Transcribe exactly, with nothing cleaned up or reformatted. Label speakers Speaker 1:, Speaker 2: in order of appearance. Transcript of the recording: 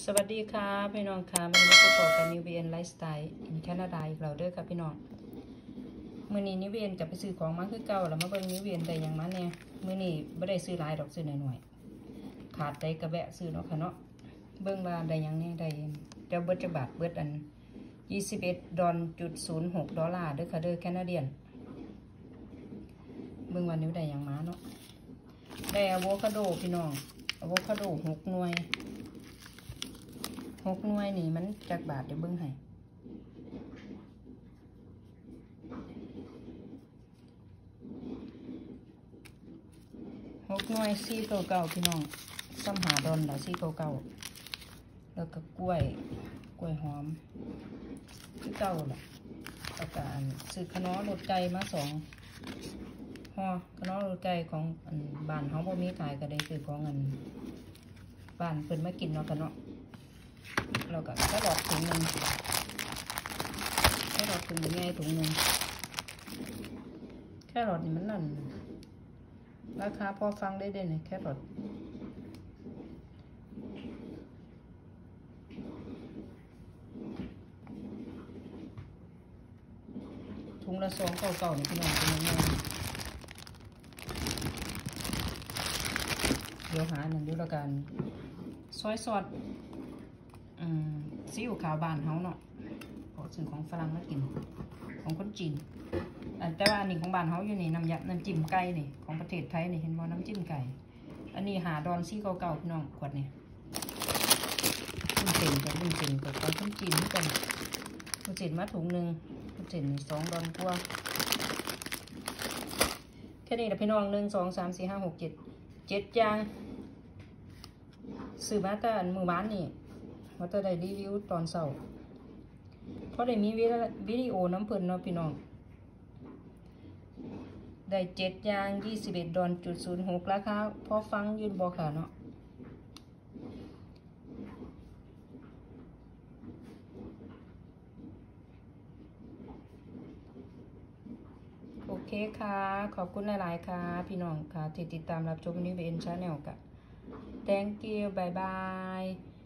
Speaker 1: สวัสดีค่ะพี่น้องค่ะวันนี้ก็บอกกันนิวเวียนไลฟ์สไตล์อินแคนาดาอีกแล้วเด้อค่ะพี่น้องมื้อนี้นิวเวียนกับไปซื้อของมาคือเก่าแล้วมาเบิ่งนิวเวียนได้อย่างมาเนี่ยมื้อนี้ไม่ได้ซื้อหลายดอกซื้อหน่อยๆขาดได้กระแวะซื้อเนาะค่ะเนาะเบิ่งว่าได้อย่างนี้ได้เจ้าเบิดจะบาทเบิดอันยี่สิบเอ็ดดอลจุดศูนย์หกดอลลาร์เด้อค่ะเด้อแคนาเดียนเบิ่งว่านิวได้อย่างมาเนาะได้อะโวคาโดพี่น้องอะโวคาโดหกหน่วยหกหน่วยนี่มันจากบาทเดี๋ยวเบิ้งให้หกหน่วยสี่เก้าเก้าพี่น้องซ้ำหาดอนละสี่เก้าเก้าแล้วก็กล้วยกล้วยหอมคือเก้าแหละแล้วก็ซื้อขนมรสไก่มาสองห่อขนมรสไก่ของบ้านเขาบ่มีขายก็ได้ซื้อของเงินบ้านเพิ่นมากินเนาะกันเนาะเราก็แค่ดอกถุงหนึ่งแค่ดอกถุงยังไงถุงหนึ่งแค่ดอกนี่มันนั่นราคาพอฟังได้ได้เนี่ยแค่ดอกถุงละสองเก่าๆนี่พี่น้องเป็นยังไงเดี๋ยวหาหนึ่งดูแล้วกันซอยสดอืมซีอิ๊วขาวบานเขาเนาะขอซื้อของฝรั่งมากินของคนจีนแต่ว่าอันนี้ของบ้านเขาอยู่นี่น้ำยำน้ำจิ้มไก่นี่ของประเทศไทยนี่เห็นว่าน้ำจิ้มไก่อันนี้หาดอนซี่เก่าๆพี่น้องขวดนี่คุณเจนกับคุณเจนกับของคนจีนนี่กันคุณเจนมาถุงหนึ่งคุณเจนสองดอนกว่าแค่นี้แหละพี่น้องหนึ่งสองสามสี่ห้าหกเจ็ดเจ็ดจางซื้อมาแต่มือบ้านนี่ว่าจะได้รีวิวตอนเช้าเพราะได้มีวิดีโอน้ำเพลินเนาะพี่น้องได้เจ็ดยางยี่สิบเอ็ดดอลจุดศูนย์หกราคาพอฟังยืนบอกค่ะเนาะโอเคค่ะขอบคุณหลายๆค่ะพี่น้องค่ะที่ติดตามรับชมนิวเอ็นชาแนลกับ thank you bye bye